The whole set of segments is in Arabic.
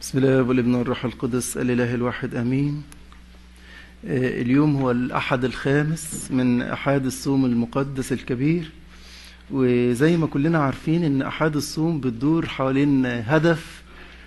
بسم الله والابن والروح القدس الإله الواحد آمين. اليوم هو الأحد الخامس من أحاد الصوم المقدس الكبير، وزي ما كلنا عارفين إن أحاد الصوم بتدور حوالين هدف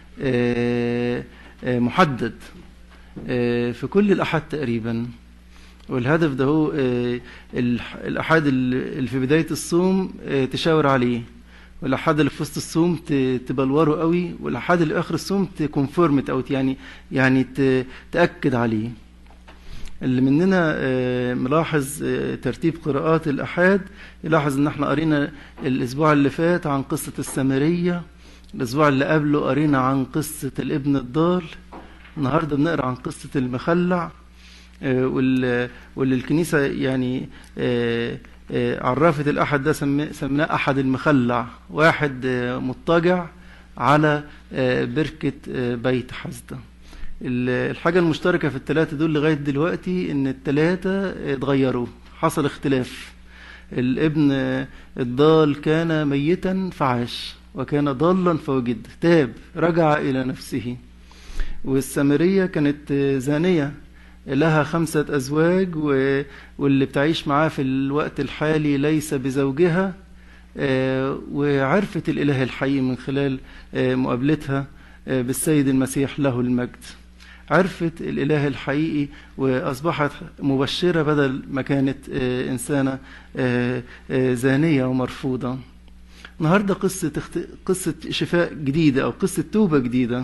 محدد في كل الأحاد تقريبا. والهدف ده هو الأحاد اللي في بداية الصوم تشاور عليه، والأحاد اللي في وسط الصوم تبلوره قوي، والأحاد اللي في آخر الصوم تكونفورمت أو يعني تأكد عليه. اللي مننا ملاحظ ترتيب قراءات الأحاد يلاحظ إن احنا قرينا الأسبوع اللي فات عن قصة السامرية، الأسبوع اللي قبله قرينا عن قصة الابن الضال، النهاردة بنقرأ عن قصة المخلع، واللي الكنيسة يعني عرفت الأحد ده سمناه أحد المخلع، واحد مضطجع على بركة بيت حزدة. الحاجة المشتركة في الثلاثة دول لغاية دلوقتي إن الثلاثة اتغيروا، حصل اختلاف. الابن الضال كان ميتا فعاش، وكان ضالا فوجد، تاب رجع إلى نفسه. والسامرية كانت زانية لها 5 أزواج، واللي بتعيش معاه في الوقت الحالي ليس بزوجها، وعرفت الإله الحي من خلال مقابلتها بالسيد المسيح له المجد. عرفت الإله الحقيقي وأصبحت مبشرة بدل ما كانت إنسانة زانية ومرفوضة. النهاردة قصة شفاء جديدة أو قصة توبة جديدة،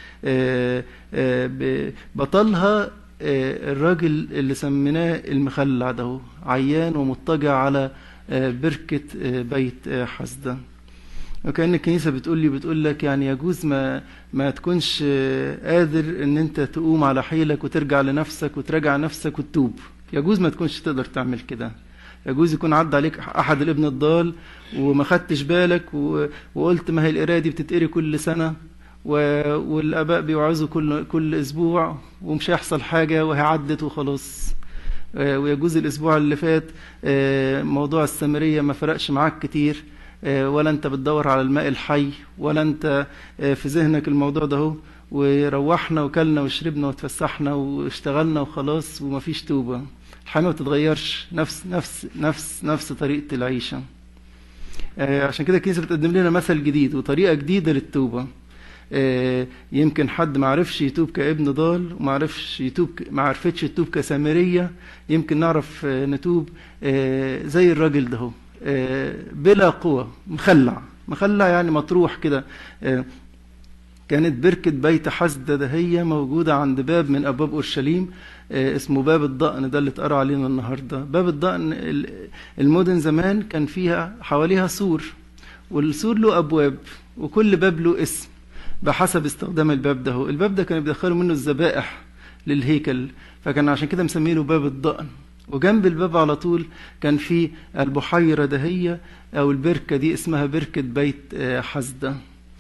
بطلها الراجل اللي سميناه المخلع ده، عيان ومضطجع على بركة بيت حزدة. وكأن الكنيسة بتقول لك يعني يجوز ما تكونش قادر ان انت تقوم على حيلك وترجع لنفسك وتراجع نفسك وتتوب، يجوز ما تكونش تقدر تعمل كده. يجوز يكون عدى عليك احد الابن الضال وما خدتش بالك وقلت ما هي القرايه دي بتتقري كل سنة، والاباء بيوعظوا كل اسبوع ومش هيحصل حاجه وهي عدت وخلاص. ويجوز الاسبوع اللي فات موضوع السامريه ما فرقش معاك كتير، ولا انت بتدور على الماء الحي، ولا انت في ذهنك الموضوع ده هو، وروحنا وكلنا وشربنا وتفسحنا واشتغلنا وخلاص ومفيش توبه. الحياه ما بتتغيرش، نفس طريقه العيشه. عشان كده الكنيسه بتقدم لنا مثل جديد وطريقه جديده للتوبه. يمكن حد ما عرفش يتوب كابن ضال وما عرفتش يتوب كسامرية، يمكن نعرف نتوب زي الراجل ده بلا قوة، مخلع يعني مطروح كده. كانت بركة بيت حزدة ده هي موجودة عند باب من أبواب أورشليم اسمه باب الضأن، ده اللي اتقرأ علينا النهاردة. باب الضأن المدن زمان كان فيها حواليها سور، والسور له أبواب وكل باب له اسم بحسب استخدام الباب ده. الباب ده كانوا بيدخلوا منه الذبائح للهيكل، فكان عشان كده مسمينه باب الضأن. وجنب الباب على طول كان في البحيرة دهية أو البركة دي اسمها بركة بيت حزدة.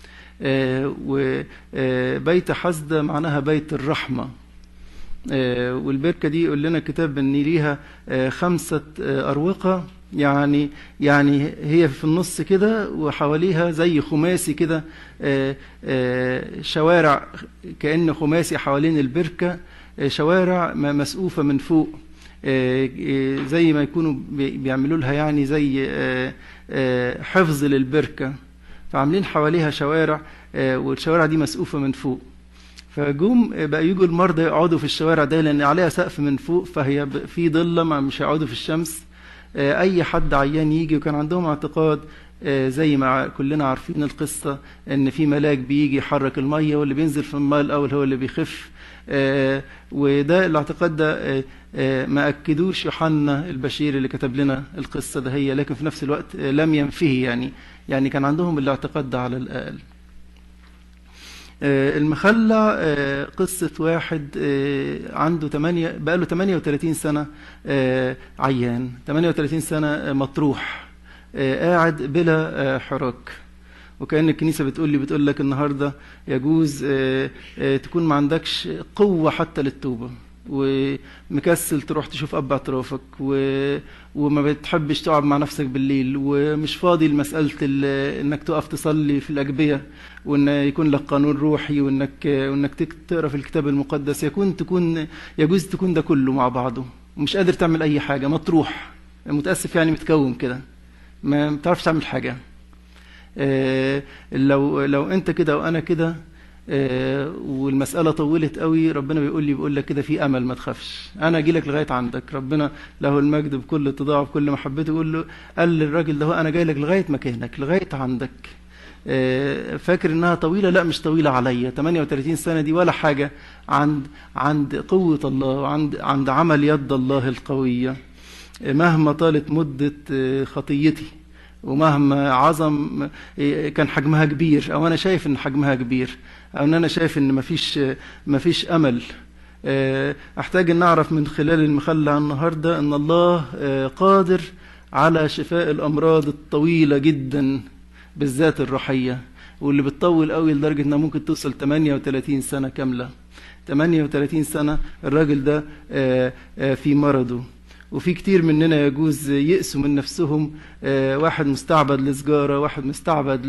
وبيت حزدة معناها بيت الرحمة. والبركة دي يقول لنا الكتاب ان ليها 5 أروقة، يعني هي في النص كده وحواليها زي خماسي كده، شوارع كأن خماسي حوالين البركة، شوارع مسقوفة من فوق، زي ما يكونوا بيعملوا لها يعني زي حفظ للبركة، فعاملين حواليها شوارع، والشوارع دي مسقوفة من فوق. فجوم بقى يجوا المرضى يقعدوا في الشوارع ده لأن عليها سقف من فوق، فهي في ضلة مش هيقعدوا في الشمس. أي حد عيان يجي، وكان عندهم اعتقاد زي ما كلنا عارفين القصة ان في ملاك بيجي يحرك المية، واللي بينزل في الماء الأول هو اللي بيخف. وده الاعتقاد ده ما أكدوش يوحنا البشير اللي كتب لنا القصة ده هي، لكن في نفس الوقت لم ينفيه، يعني كان عندهم الاعتقاد ده على الأقل. المخلع قصة واحد عنده بقاله 38 سنة عيان، 38 سنة مطروح، قاعد بلا حراك. وكأن الكنيسة بتقول لك النهاردة يجوز تكون ما عندكش قوة حتى للتوبة، ومكسل تروح تشوف اب اعترافك، وما بتحبش تقعد مع نفسك بالليل، ومش فاضي لمسألة انك تقف تصلي في الأجبية، وان يكون لك قانون روحي، وانك تقرا في الكتاب المقدس، يجوز تكون ده كله مع بعضه، ومش قادر تعمل اي حاجة، مطروح، متأسف يعني، متكوم كده، ما بتعرفش تعمل حاجة. لو انت كده وانا كده، والمسألة طولت قوي، ربنا بيقول لك كده في أمل، ما تخافش، أنا أجي لك لغاية عندك. ربنا له المجد بكل اتضاع وبكل محبته قال للراجل ده أنا جاي لك لغاية مكانك، لغاية عندك. فاكر إنها طويلة؟ لا، مش طويلة عليا. 38 سنة دي ولا حاجة عند قوة الله، وعند عمل يد الله القوية. مهما طالت مدة خطيتي، ومهما عظم كان حجمها كبير، او انا شايف ان حجمها كبير، او ان انا شايف ان مفيش امل، احتاج ان اعرف من خلال المخلع النهارده ان الله قادر على شفاء الامراض الطويله جدا، بالذات الروحيه، واللي بتطول قوي لدرجه انها ممكن توصل 38 سنه كامله. 38 سنه الراجل ده في مرضه. وفي كتير مننا يجوز يقسوا من نفسهم، واحد مستعبد لسجارة، واحد مستعبد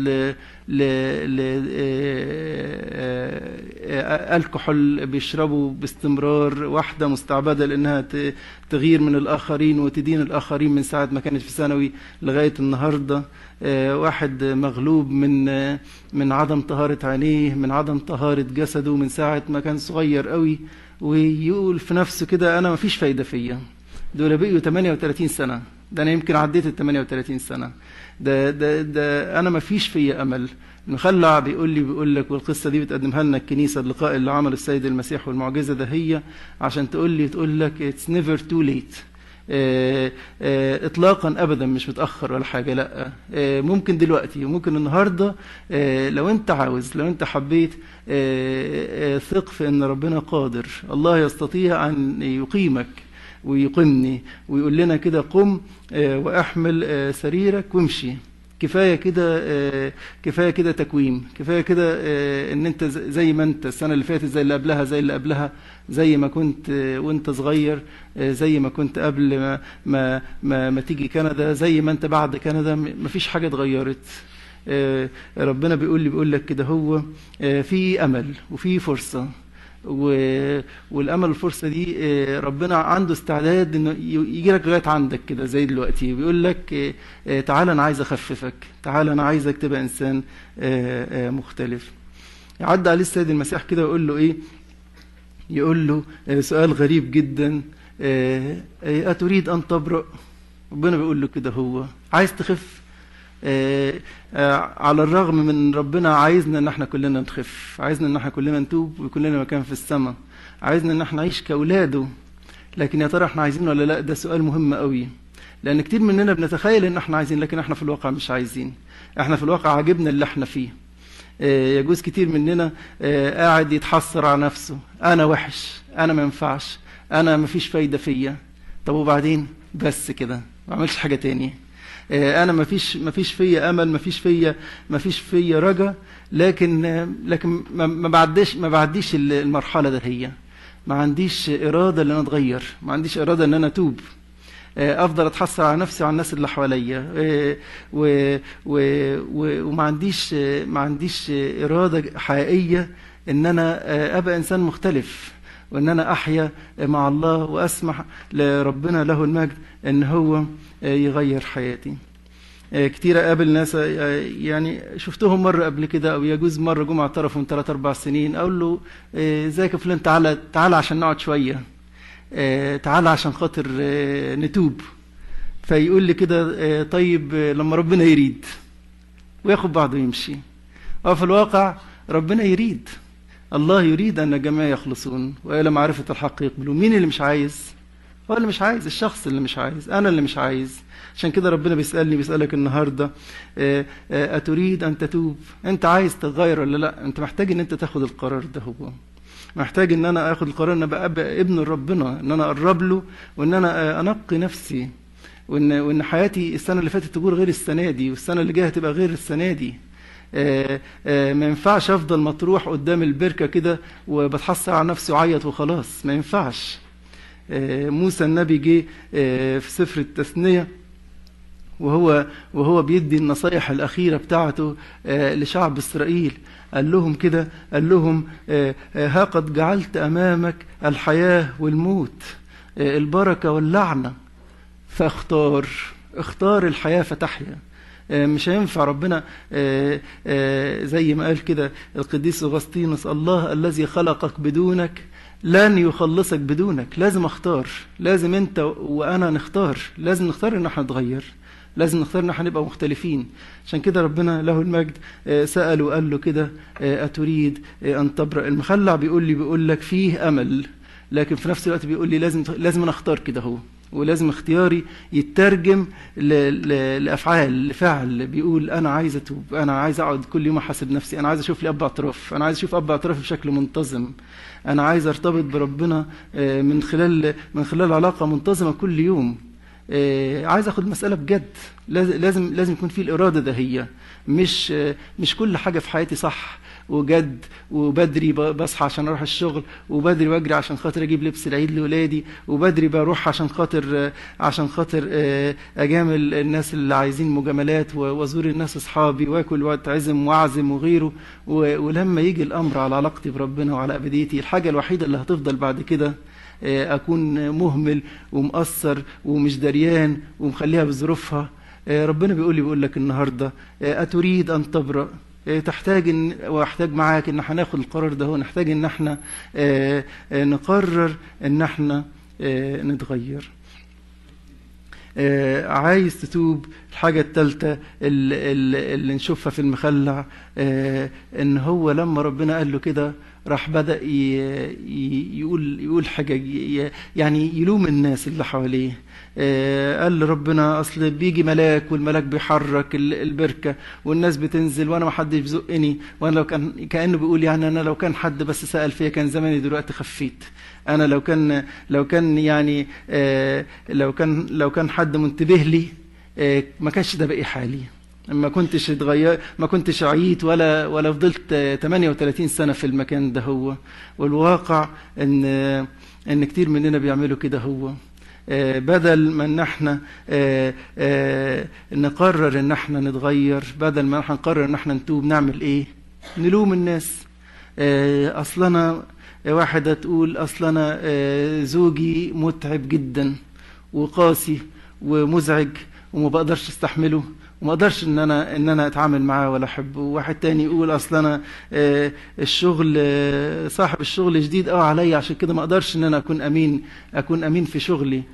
الكحول بيشربوا باستمرار، واحدة مستعبدة لأنها تغير من الآخرين وتدين الآخرين من ساعة ما كانت في ثانوي لغاية النهاردة، واحد مغلوب من عدم طهارة عينيه، من عدم طهارة جسده من ساعة ما كان صغير قوي، ويقول في نفسه كده أنا مفيش فايدة فيا. دول بقيوا 38 سنة، ده أنا يمكن عديت 38 سنة، ده أنا ما فيش فيا أمل. المخلع بيقول لك، والقصة دي بتقدمها لنا الكنيسة، اللقاء اللي عمل السيد المسيح والمعجزة ده هي عشان تقول لك it's never too late. اطلاقا ابدا مش متاخر ولا حاجه، لا، ممكن دلوقتي وممكن النهارده، لو انت عاوز، لو انت حبيت، ثق في ان ربنا قادر. الله يستطيع ان يقيمك ويقيمني، ويقول لنا كده قم واحمل سريرك وامشي. كفايه كده تكويم، كفايه كده ان انت زي ما انت السنه اللي فاتت، زي اللي قبلها، زي اللي قبلها، زي ما كنت وانت صغير، زي ما كنت قبل ما تيجي كندا، زي ما انت بعد كندا، مفيش حاجه اتغيرت. ربنا بيقول لك كده هو في امل وفي فرصه، والامل والفرصه دي ربنا عنده استعداد انه يجي لك لغايه عندك كده، زي دلوقتي بيقول لك تعال انا عايز اخففك، تعال انا عايزك تبقى انسان مختلف. يعدي عليه السيد المسيح كده ويقول له ايه؟ يقول له سؤال غريب جدا، اتريد ان تبرأ؟ ربنا بيقول له كده هو عايز تخف؟ على الرغم من ربنا عايزنا ان احنا كلنا نخف، عايزنا ان احنا كلنا نتوب ويكون لنا مكان في السماء، عايزنا ان احنا نعيش كاولاده، لكن يا ترى احنا عايزين ولا لا؟ ده سؤال مهم قوي، لان كتير مننا بنتخيل ان احنا عايزين، لكن احنا في الواقع مش عايزين، احنا في الواقع عاجبنا اللي احنا فيه. يجوز كتير مننا قاعد يتحسر على نفسه، انا وحش، انا ما ينفعش، انا ما فيش فايده فيا. طب وبعدين؟ بس كده ما اعملش حاجه تاني، انا ما فيش فيا امل، ما فيش فيا رجا، لكن ما بعديش المرحله ده، هي ما عنديش اراده ان انا اتغير، ما عنديش اراده ان انا اتوب، افضل اتحسر على نفسي وعلى الناس اللي حواليا، وما عنديش اراده حقيقيه ان انا ابقى انسان مختلف، وان انا احيا مع الله واسمح لربنا له المجد ان هو يغير حياتي. كتير قابل ناس يعني شفتهم مرة قبل كده، او يجوز مرة جم اعترفوا من 3-4 سنين، اقول له ازيك يا فلان، تعالى عشان نقعد شوية، تعالى عشان خاطر نتوب. فيقول لي كده طيب لما ربنا يريد، وياخد بعضه ويمشي. وفي الواقع ربنا يريد، الله يريد ان الجميع يخلصون والى معرفة الحق يقبلون. مين اللي مش عايز؟ هو اللي مش عايز، الشخص اللي مش عايز، انا اللي مش عايز. عشان كده ربنا بيسألك النهاردة اتريد ان تتوب؟ انت عايز تتغير ولا لا؟ انت محتاج ان انت تاخد القرار ده، هو محتاج ان انا اخد القرار ان ابقى ابن ربنا، ان انا اقرب له، وان انا انقي نفسي، وان حياتي السنة اللي فاتت تكون غير السنة دي، والسنة اللي جايه تبقى غير السنة دي. ما ينفعش افضل مطروح قدام البركة كده وبتحسر على نفسي وعيط وخلاص، ما ينفعش. موسى النبي جه في سفر التثنية وهو بيدي النصايح الأخيرة بتاعته لشعب إسرائيل. قال لهم كده، قال لهم ها قد جعلت أمامك الحياة والموت، البركة واللعنة، اختار الحياة فتحيا. مش هينفع ربنا زي ما قال كده القديس أغسطينوس: الله الذي خلقك بدونك لن يخلصك بدونك. لازم اختار، لازم انت وانا نختار، لازم نختار ان احنا نتغير، لازم نختار ان احنا نبقى مختلفين. عشان كده ربنا له المجد سأله وقال له كده: أتريد أن تبرأ؟ المخلع بيقول لك فيه أمل، لكن في نفس الوقت بيقول لي لازم أنا أختار كده هو، ولازم اختياري يترجم لأفعال، لفعل بيقول أنا عايز أتوب، أنا عايز أقعد كل يوم أحاسب نفسي، أنا عايز أشوف لي أب اعتراف، أنا عايز أشوف أب اعتراف بشكل منتظم، أنا عايز أرتبط بربنا من خلال علاقة منتظمة كل يوم، عايز أخد المسألة بجد. لازم يكون في الإرادة ده، هي مش كل حاجة في حياتي صح وجد، وبدري بصحى عشان اروح الشغل، وبدري واجري عشان خاطر اجيب لبس العيد لاولادي، وبدري بروح عشان خاطر اجامل الناس اللي عايزين مجاملات، وازور الناس اصحابي، واكل واتعزم واعزم وغيره. ولما يجي الامر على علاقتي بربنا وعلى ابديتي، الحاجه الوحيده اللي هتفضل بعد كده اكون مهمل ومقصر ومش دريان ومخليها بظروفها. ربنا بيقول لك النهارده: أتريد أن تبرأ؟ تحتاج واحتاج معاك ان احنا ناخد القرار ده، نحتاج ان احنا نقرر ان احنا نتغير. عايز تتوب. الحاجة الثالثة اللي نشوفها في المخلع ان هو لما ربنا قال له كده راح بدأ يقول حاجة، يعني يلوم الناس اللي حواليه. قال لربنا: اصل بيجي ملاك والملاك بيحرك البركة والناس بتنزل وانا ما حدش بيزقني، وانا لو كأنه بيقول يعني انا لو كان حد بس سأل فيا كان زماني دلوقتي خفيت، انا لو كان يعني لو كان حد منتبه لي ما كانش ده بقي حالي، ما كنتش عييت ولا فضلت 38 سنة في المكان ده هو. والواقع ان كتير مننا بيعملوا كده هو. بدل ما ان احنا نقرر ان احنا نتغير، بدل ما احنا نقرر ان احنا نتوب، نعمل ايه؟ نلوم الناس. اصلنا واحدة تقول: اصلنا زوجي متعب جدا وقاسي ومزعج وما بقدرش استحمله وما اقدرش ان انا اتعامل معاه ولا احبه. واحد تاني يقول: اصل انا الشغل صاحب الشغل جديد عليا، عشان كده ما اقدرش ان انا اكون امين في شغلي.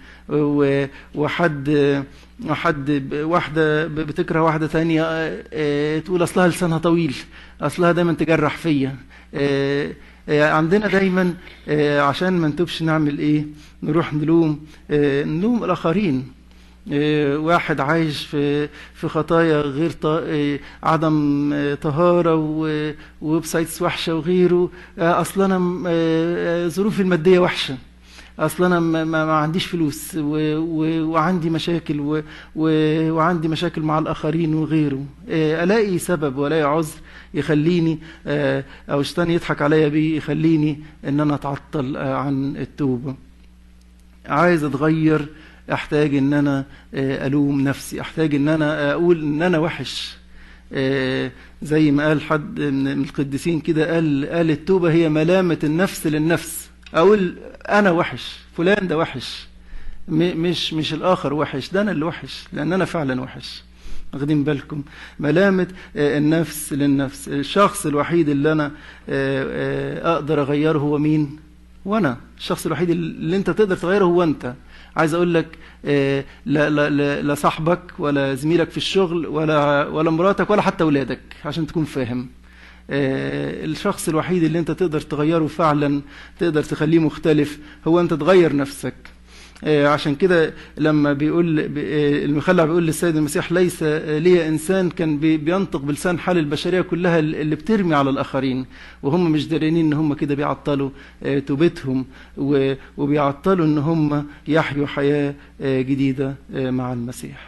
واحده بتكره واحده تانية تقول: اصلها لسانها طويل، اصلها دايما تجرح فيا. عندنا دايما عشان ما نتوبش نعمل ايه؟ نروح نلوم الاخرين. واحد عايش في خطايا غير عدم طهارة وويب-سايتس وحشة وغيره. اصلا انا ظروفي المادية وحشة، اصلا انا ما عنديش فلوس وعندي مشاكل وعندي مشاكل مع الاخرين وغيره. الاقي سبب والاقي عذر يخليني او الشيطان يضحك عليا بيه، يخليني ان انا اتعطل عن التوبة. عايز اتغير، احتاج ان انا الوم نفسي، احتاج ان انا اقول ان انا وحش. زي ما قال حد من القديسين كده، قال التوبة هي ملامة النفس للنفس. اقول انا وحش، فلان ده وحش، مش الاخر وحش، ده انا اللي وحش، لان انا فعلا وحش. واخدين بالكم؟ ملامة النفس للنفس. الشخص الوحيد اللي انا اقدر اغيره هو مين؟ وانا. الشخص الوحيد اللي انت تقدر تغيره هو انت. عايز اقول لك لا صاحبك ولا زميلك في الشغل ولا مراتك ولا حتى اولادك، عشان تكون فاهم. الشخص الوحيد اللي انت تقدر تغيره فعلا، تقدر تخليه مختلف، هو انت تغير نفسك. عشان كده لما بيقول المخلع بيقول للسيد المسيح: ليس لي إنسان كان بينطق بلسان حال البشرية كلها اللي بترمي على الآخرين وهم مش دارينين ان هم كده بيعطلوا توبتهم وبيعطلوا ان هم يحيوا حياة جديدة مع المسيح.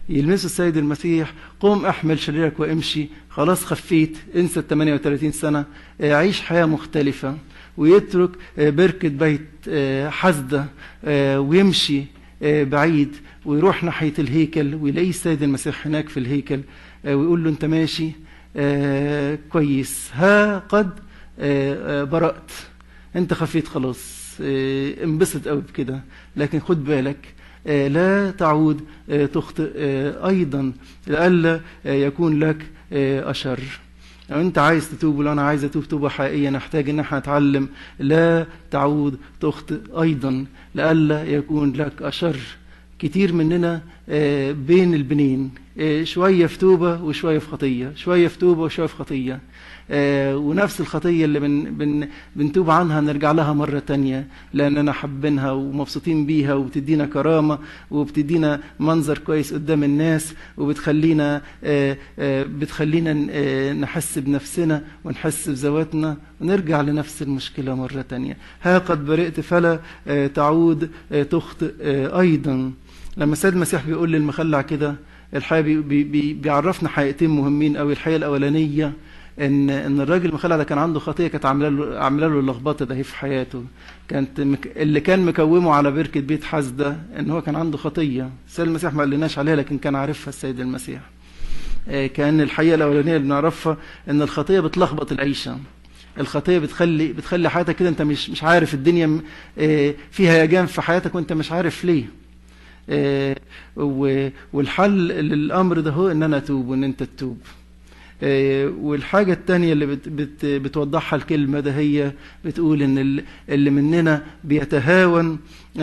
يلمسوا السيد المسيح، قم احمل شريرك وامشي، خلاص خفيت، انسى ال 38 سنة، عيش حياة مختلفة. ويترك بركة بيت حزدة ويمشي بعيد ويروح ناحية الهيكل، ويلاقي السيد المسيح هناك في الهيكل، ويقول له انت ماشي كويس، ها قد برأت، انت خفيت خلاص، انبسط قوي بكده، لكن خد بالك لا تعود تخطئ ايضا لئلا يكون لك اشر. لو انت عايز تتوب ولو انا عايز اتوب توبه حقيقيه، نحتاج ان احنا نتعلم لا تعود تخطئ ايضا لئلا يكون لك اشر. كتير مننا بين البنين، شويه في توبه وشويه في خطيه، شويه في توبه وشويه في خطيه، ونفس الخطيه اللي بنتوب عنها نرجع لها مره تانية لاننا حابينها ومبسوطين بيها، وبتدينا كرامه وبتدينا منظر كويس قدام الناس، وبتخلينا نحس بنفسنا ونحس بذواتنا، ونرجع لنفس المشكله مره تانية. ها قد برئت فلا تعود تخطئ ايضا. لما السيد المسيح بيقول للمخلع كده، الحقيقه بيعرفنا حقيقتين مهمين قوي. الحقيقه الاولانيه ان الراجل المخلع ده كان عنده خطيه كانت عامله له اللخبطه ده في حياته، كانت اللي كان مكومه على بركه بيت حزده ان هو كان عنده خطيه. السيد المسيح ما قالناش عليها لكن كان عارفها السيد المسيح. كان الحقيقه الاولانيه اللي بنعرفها ان الخطيه بتلخبط العيشه. الخطيه بتخلي حياتك كده انت مش عارف، الدنيا فيها هيجان في حياتك وانت مش عارف ليه. والحل للامر ده هو ان انا اتوب وان انت تتوب. والحاجة التانية اللي بتوضحها الكلمة ده هي بتقول ان اللي مننا بيتهاون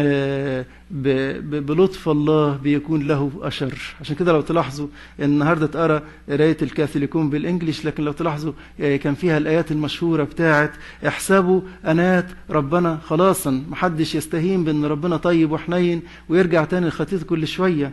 بلطف الله بيكون له أشر. عشان كده لو تلاحظوا النهاردة تقرأ قراية الكاثوليكون بالإنجليش، لكن لو تلاحظوا كان فيها الآيات المشهورة بتاعت احسبوا أنات ربنا خلاصا، محدش يستهين بأن ربنا طيب وحنين ويرجع تاني لخطيته كل شوية.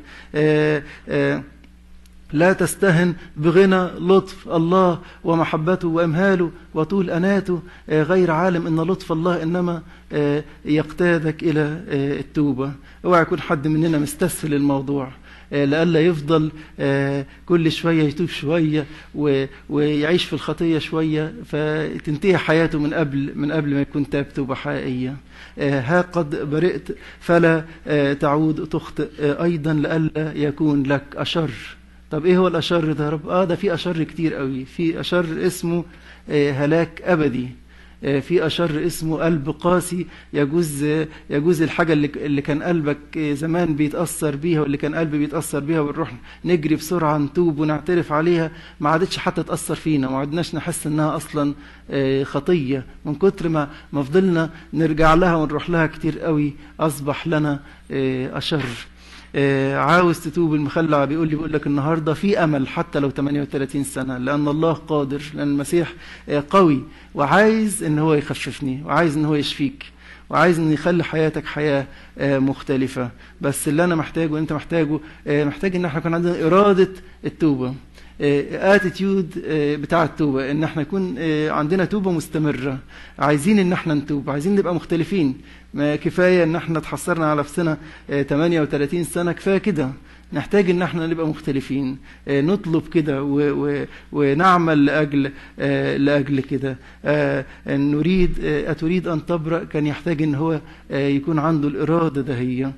لا تستهن بغنى لطف الله ومحبته وإمهاله وطول أناته، غير عالم أن لطف الله إنما يقتادك إلى التوبة. اوعى يكون حد مننا مستسهل الموضوع لألا يفضل كل شوية يتوب شوية ويعيش في الخطية شوية فتنتهي حياته من قبل ما يكون تاب توبة حقيقية. ها قد برئت فلا تعود تخطئ أيضا لألا يكون لك أشر. طب ايه هو الاشر ده يا رب؟ ده في اشر كتير قوي. في اشر اسمه هلاك ابدي، في اشر اسمه قلب قاسي. يجوز الحاجه اللي كان قلبك زمان بيتاثر بيها واللي كان قلبي بيتاثر بيها ونروح نجري بسرعه نتوب ونعترف عليها، ما عادتش حتى تاثر فينا، ما عدناش نحس انها اصلا خطيه من كتر ما فضلنا نرجع لها ونروح لها كتير قوي، اصبح لنا اشر. عاوز تتوب المخلع بيقول لك النهارده في امل حتى لو 38 سنه، لان الله قادر، لان المسيح قوي وعايز ان هو يخففني وعايز ان هو يشفيك وعايز ان يخلي حياتك حياه مختلفه. بس اللي انا محتاجه وانت محتاجه، محتاج ان احنا يكون عندنا اراده التوبه، اتيتيود بتاع التوبه، ان احنا يكون عندنا توبه مستمره. عايزين ان احنا نتوب، عايزين نبقى مختلفين. ما كفايه ان احنا اتحصرنا على نفسنا 38 سنه، كفايه كده. نحتاج ان احنا نبقى مختلفين، نطلب كده ونعمل لاجل كده. نريد اتريد ان تبرأ، كان يحتاج ان هو يكون عنده الاراده دهيه.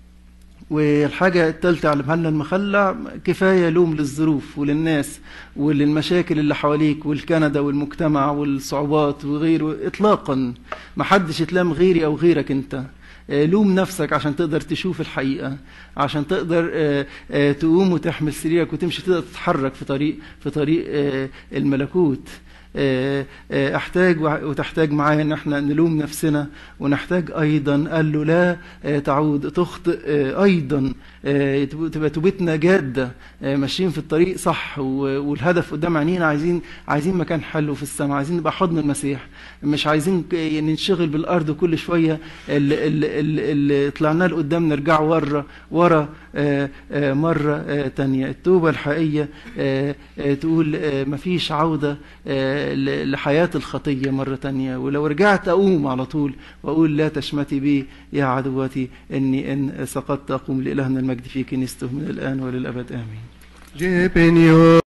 والحاجة الثالثة علمها لنا المخلع، كفاية لوم للظروف وللناس وللمشاكل اللي حواليك والكندا والمجتمع والصعوبات وغيره اطلاقا. ما حدش يتلام غيري او غيرك انت. لوم نفسك عشان تقدر تشوف الحقيقة، عشان تقدر تقوم وتحمل سريرك وتمشي، تقدر تتحرك في طريق الملكوت. احتاج وتحتاج معايا ان احنا نلوم نفسنا، ونحتاج ايضا قال له لا تعود تخطئ ايضا. تبقى توبتنا جاده، ماشيين في الطريق صح والهدف قدام عينينا، عايزين مكان حلو في السماء، عايزين نبقى حضن المسيح، مش عايزين ننشغل بالارض كل شويه اللي طلعنا لقدام نرجع ورا مرة تانية. التوبة الحقيقية تقول مفيش عودة لحياة الخطية مرة تانية. ولو رجعت أقوم على طول وأقول لا تشمتي بي يا عدوتي، إني إن سقطت أقوم لإلهنا المجد في كنيسته من الآن وللأبد آمين.